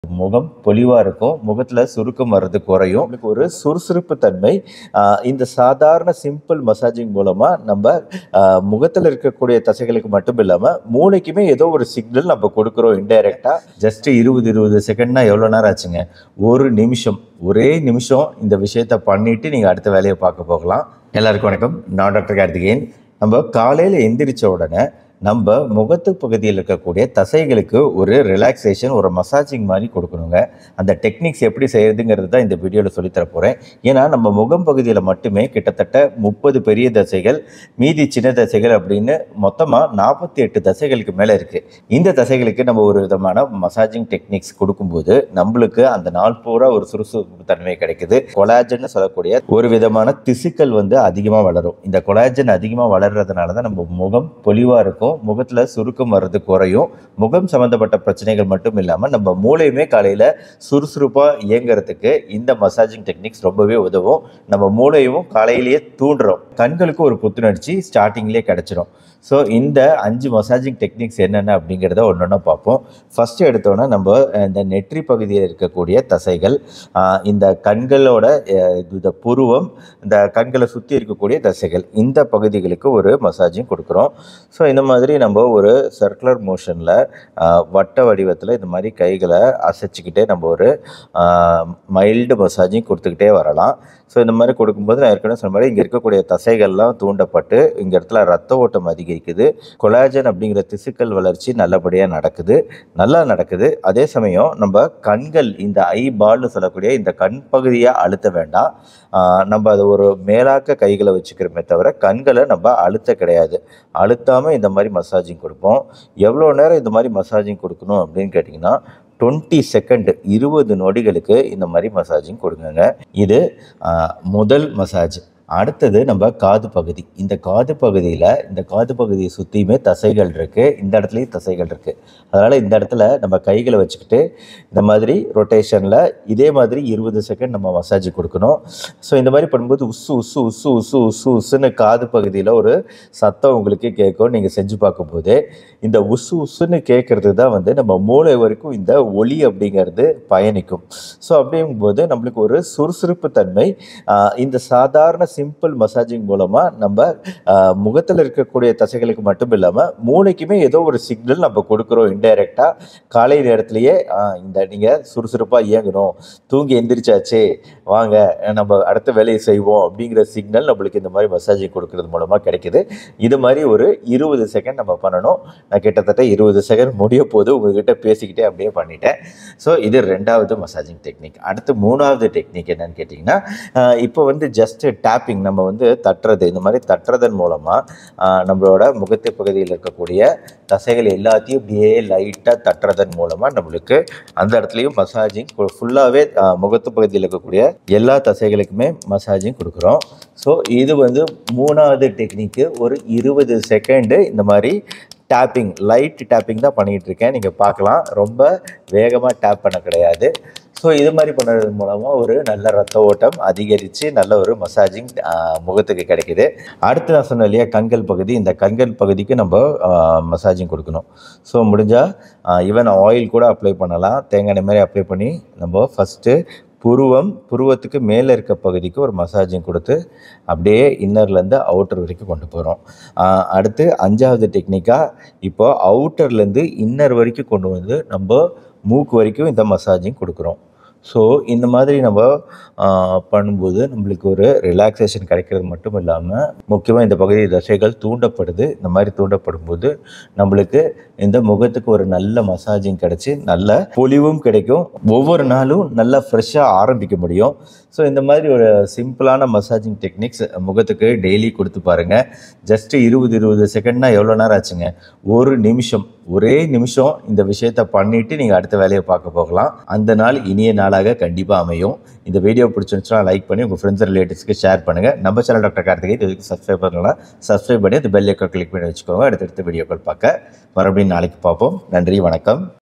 முகம் பொலிவா இருக்கும். முகத்துல சுருக்கம் வர்றது குறையும். உங்களுக்கு ஒரு சுறுசுறுப்பு தன்மை. இந்த சாதாரண சிம்பிள் மசாஜிங் மூலமா நம்ம முகத்துல இருக்கக்கூடிய தசைகளுக்கு மட்டும் இல்லாம மூளைக்குமே ஏதோ ஒரு சிக்னல் நம்ம கொடுக்குறோம் இன்டைரக்டா. ஜஸ்ட் 20 செகண்ட்னா எவ்வளவு நேரம் ஆச்சுங்க? ஒரு நிமிஷம், ஒரே நிமிஷம் இந்த விஷயத்த பண்ணிட்டு நீங்க அடுத்த வேலையை பார்க்க போகலாம். எல்லாருக்கும் வணக்கம். நான் டாக்டர் கார்த்திகேயன். நம்ம காலையில எந்திரிச்ச உடனே நம்ம முகத்து பகுதியில் இருக்கக்கூடிய தசைகளுக்கு ஒரு ரிலாக்ஸேஷன், ஒரு மசாஜிங் மாதிரி கொடுக்கணுங்க. அந்த டெக்னிக்ஸ் எப்படி செய்யறதுங்கிறது தான் இந்த வீடியோவில் சொல்லித்தர போகிறேன். ஏன்னா நம்ம முகம் பகுதியில் மட்டுமே கிட்டத்தட்ட 30 பெரிய தசைகள், மீதி சின்ன தசைகள் அப்படின்னு மொத்தமாக 48 தசைகளுக்கு மேலே இருக்குது. இந்த தசைகளுக்கு நம்ம ஒரு விதமான மசாஜிங் டெக்னிக்ஸ் கொடுக்கும்போது நம்மளுக்கு அந்த நாள் பூரா ஒரு சுறுசுறுப்பு தன்மை கிடைக்குது. கொலாஜன் சொல்லக்கூடிய ஒரு விதமான திசுக்கள் அதிகமாக வளரும். இந்த கொலாஜன் அதிகமாக வளர்றதுனால தான் நம்ம முகம் பொலிவாக இருக்கும். முகத்துல சுருக்கம் வர்றது குறையும். முகம் சம்பந்தப்பட்ட பிரச்சனைகள் மட்டும் இல்லாம நம்ம மூளையுமே காலையில சுறுசுறுப்பா இயங்குறதுக்கு இந்த மசாஜிங் டெக்னிக்ஸ் ரொம்பவே உதவும். நம்ம மூளையும் காலையிலேயே தூண்டுறோம். கண்களுக்கு ஒரு புத்துணர்ச்சி ஸ்டார்டிங்லேயே கிடைச்சிடும். ஸோ இந்த 5 மசாஜிங் டெக்னிக்ஸ் என்னென்ன அப்படிங்கிறத ஒன்றொன்னா பார்ப்போம். ஃபஸ்ட்டு எடுத்தோன்னா நம்ம இந்த நெற்றி பகுதியில் இருக்கக்கூடிய தசைகள், இந்த கண்களோட இந்த புருவம், இந்த கண்களை சுற்றி இருக்கக்கூடிய தசைகள், இந்த பகுதிகளுக்கு ஒரு மசாஜிங் கொடுக்குறோம். ஸோ இந்த மாதிரி நம்ம ஒரு சர்க்குலர் மோஷனில் வட்ட வடிவத்தில் இந்த மாதிரி கைகளை அசைச்சிக்கிட்டே நம்ம ஒரு மைல்டு மசாஜிங் கொடுத்துக்கிட்டே வரலாம். ஸோ இந்த மாதிரி கொடுக்கும்போது நான் ஏற்கனவே சொன்ன மாதிரி இங்கே இருக்கக்கூடிய தசைகள்லாம் தூண்டப்பட்டு இங்கே இடத்துல ரத்த ஓட்டம் அதிகரிக்குது. கொலாஜன் அப்படிங்கிற திசுக்கள் வளர்ச்சி நல்லபடியாக நல்லா நடக்குது. அதே சமயம் நம்ம கண்கள், இந்த ஐ பால்னு சொல்லக்கூடிய இந்த கண் பகுதியை அழுத்த வேண்டாம். நம்ம அதை ஒரு மேலாக்க கைகளை வச்சுக்கிறோமே தவிர கண்களை நம்ம அழுத்த கிடையாது. அழுத்தாமல் இந்த மாதிரி மசாஜிங் கொடுப்போம். எவ்வளோ நேரம் இந்த மாதிரி மசாஜிங் கொடுக்கணும் அப்படின்னு கேட்டிங்கன்னா 20 செகண்ட், 20 நொடிகளுக்கு இந்த மாதிரி மசாஜிங் கொடுங்க. இது முதல் மசாஜ். அடுத்தது நம்ம காது பகுதி. இந்த காது பகுதியை சுற்றியுமே தசைகள் இருக்குது. இந்த இடத்துலையும் தசைகள் இருக்குது. அதனால் இந்த இடத்துல நம்ம கைகளை வச்சுக்கிட்டு இந்த மாதிரி ரொட்டேஷனில் இதே மாதிரி 20 செகண்ட் நம்ம மசாஜ் கொடுக்கணும். ஸோ இந்த மாதிரி பண்ணும்போது உஸ்ஸு உஸ்ஸு உஸ்ஸு உஸ்ஸு உஸ்ஸு உஸ்ஸுன்னு காது பகுதியில் ஒரு சத்தம் உங்களுக்கு கேட்கும். நீங்கள் செஞ்சு பார்க்கும்போது இந்த உஸ்ஸு உஸ்ஸுன்னு கேட்குறது தான் நம்ம மூளை வரைக்கும் இந்த ஒலி அப்படிங்கிறது பயணிக்கும். ஸோ அப்படிங்கும்போது நம்மளுக்கு ஒரு சுறுசுறுப்பு தன்மை. இந்த சாதாரண சிம்பிள் மசாஜிங் மூலமா நம்ம முகத்தில் இருக்கக்கூடிய தசைகளுக்கு மட்டும் இல்லாம மூளைக்குமே ஏதோ ஒரு சிக்னல் நம்ம கொடுக்குறோம் இன்டைரக்டா. காலை நேரத்திலேயே இந்த நீங்க சுறுசுறுப்பா இயங்கணும், தூங்கி எந்திரிச்சாச்சு, வாங்க நம்ம அடுத்த வேலையை செய்வோம் அப்படிங்கிற சிக்னல் நம்மளுக்கு இந்த மாதிரி மசாஜிங் கொடுக்கறது மூலமா கிடைக்குது. இது மாதிரி ஒரு 20 செகண்ட் நம்ம பண்ணணும். நான் கிட்டத்தட்ட 20 செகண்ட் முடிய போது உங்ககிட்ட பேசிக்கிட்டே அப்படியே பண்ணிட்டேன். ஸோ இது 2வது மசாஜிங் டெக்னிக். அடுத்து 3வது டெக்னிக் என்னன்னு கேட்டிங்கன்னா, இப்போ ஜஸ்ட் டேப்பிங், நம்ம தட்டுறது. இந்த மாதிரி தட்டுறதன் மூலமாக நம்மளோட முகத்து பகுதியில் இருக்கக்கூடிய தசைகள் எல்லாத்தையும் இப்படியே லைட்டாக தட்டுறதன் மூலமாக நம்மளுக்கு அந்த இடத்துலையும் மசாஜிங் ஃபுல்லாகவே முகத்து பகுதியில் இருக்கக்கூடிய எல்லா தசைகளுக்குமே மசாஜிங் கொடுக்குறோம். ஸோ இது 3வது டெக்னிக்கு. ஒரு 20 செகண்டு இந்த மாதிரி டேப்பிங், லைட் டேப்பிங் தான் பண்ணிகிட்டு இருக்கேன். நீங்கள் பார்க்கலாம், ரொம்ப வேகமாக டேப் பண்ண கிடையாது. ஸோ இது மாதிரி பண்ணுறது மூலமாக ஒரு நல்ல ரத்த ஓட்டம் அதிகரித்து நல்ல ஒரு மசாஜிங் முகத்துக்கு கிடைக்கிது. அடுத்து நான் சொன்னேன் இல்லையா, கண்கள் பகுதி. இந்த கண்கள் பகுதிக்கு நம்ம மசாஜிங் கொடுக்கணும். ஸோ முடிஞ்சால் ஈவன் ஆயில் கூட அப்ளை பண்ணலாம். தேங்காய் எண்ணெய் மாதிரி அப்ளை பண்ணி நம்ம ஃபஸ்ட்டு புருவத்துக்கு மேலே இருக்க பகுதிக்கு ஒரு மசாஜிங் கொடுத்து அப்படியே இன்னர்லேருந்து அவுட்டர் வரைக்கும் கொண்டு போகிறோம். அடுத்து 5வது டெக்னிக்காக இப்போ அவுட்டர்லேருந்து இன்னர் வரைக்கும் கொண்டு நம்ம மூக்கு வரைக்கும் இந்த மசாஜிங் கொடுக்குறோம். ஸோ இந்த மாதிரி நம்ம பண்ணும்போது நம்மளுக்கு ஒரு ரிலாக்ஸேஷன் கிடைக்கிறது மட்டும் இல்லாமல் முக்கியமாக இந்த பகுதி தசைகள் தூண்டப்படுது. இந்த மாதிரி தூண்டப்படும்போது நம்மளுக்கு இந்த முகத்துக்கு ஒரு நல்ல மசாஜிங் கிடச்சி நல்ல பொலிவும் கிடைக்கும். ஒவ்வொரு நாளும் நல்லா ஃப்ரெஷ்ஷாக ஆரம்பிக்க முடியும். ஸோ இந்த மாதிரி ஒரு சிம்பிளான மசாஜிங் டெக்னிக்ஸ் முகத்துக்கு டெய்லி கொடுத்து பாருங்கள். ஜஸ்ட்டு 20 செகண்ட்னா எவ்வளோ நேரம் ஆச்சுங்க? ஒரு நிமிஷம், ஒரே நிமிஷம் இந்த விஷயத்த பண்ணிவிட்டு நீங்கள் அடுத்த வேலையை பார்க்க போகலாம். அந்த நாள் இனிய நாளாக கண்டிப்பாக அமையும். இந்த வீடியோ பிடிச்சிருந்துச்சுன்னா லைக் பண்ணி உங்கள் ஃப்ரெண்ட்ஸ் ரிலேட்டிவ்ஸ்க்கு ஷேர் பண்ணுங்கள். நம்ம சேனல் டாக்டர் கார்த்திகேயன் இதுக்கு சப்ஸ்கிரைப் பண்ணலாம். சப்ஸ்கிரைப் பண்ணி அந்த பெல் ஐக்கான் கிளிக் பண்ணி வச்சுக்கோங்க. அடுத்தடுத்த வீடியோக்கள் பார்க்க மறுபடியும் நாளைக்கு பார்ப்போம். நன்றி, வணக்கம்.